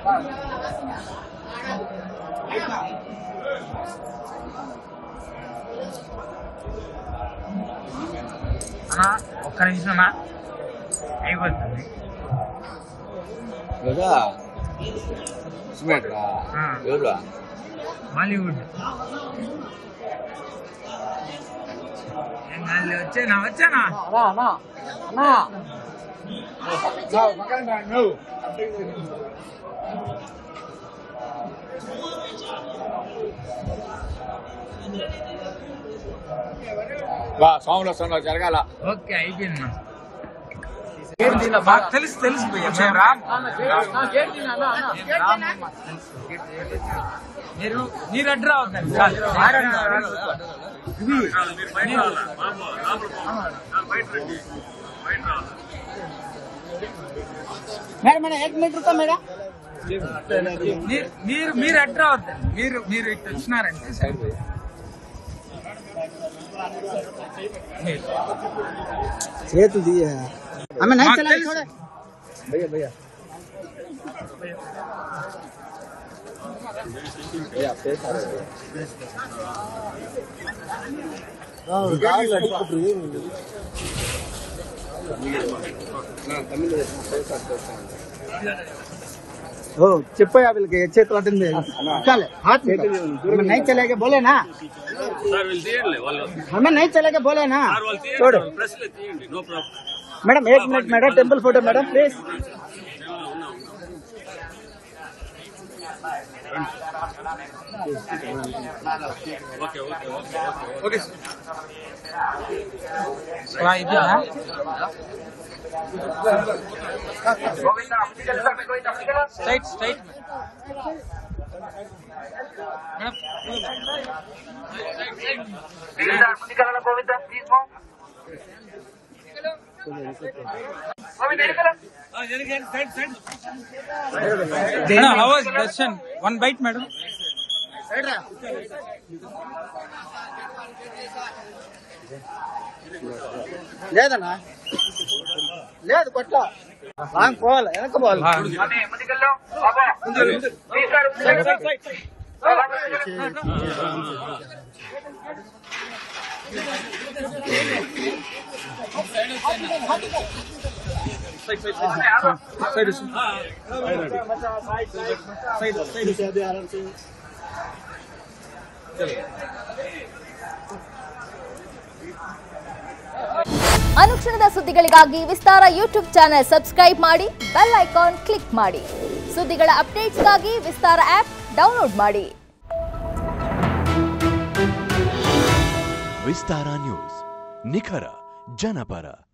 ఒక్క నిమిషం అయిపోతుంది బాలీవుడ్ వచ్చానా స్వాములు వస్తున్నారు జరగాల. ఓకే అయిపోయింది. తెలుసు మీరు అడ్డు రావద్దండి. మీరు అడ్డు రావద్దండి. మీరు ఇటు వచ్చినారంటే సైడ్ చేతులు దియ భయ్యా భయ్యా చెప్పया వీళ్ళకి చేతులు అటెండ్ हाथ नहीं चलेगा बोले ना हमें नहीं चलेगा बोले ना छोड़ो madam 1 minute madam temple photo madam please okay straight how was darshan? One bite madam. లేదన్నా లేదు కొట్ట లాంగ్ పోవాలి వెనక పోవాలి ಅನುಕ್ಷಣದ ಸುದ್ದಿಗಳಿಗಾಗಿ ವಿಸ್ತಾರ ಯೂಟ್ಯೂಬ್ ಚಾನೆಲ್ ಸಬ್ಸ್ಕ್ರೈಬ್ ಮಾಡಿ ಬೆಲ್ ಐಕಾನ್ ಕ್ಲಿಕ್ ಮಾಡಿ. ಸುದ್ದಿಗಳ ಅಪ್ಡೇಟ್ಸ್ಗಾಗಿ ವಿಸ್ತಾರ ಆಪ್ ಡೌನ್ಲೋಡ್ ಮಾಡಿ. ವಿಸ್ತಾರ ನ್ಯೂಸ್ ನಿಖರ ಜನಪರ.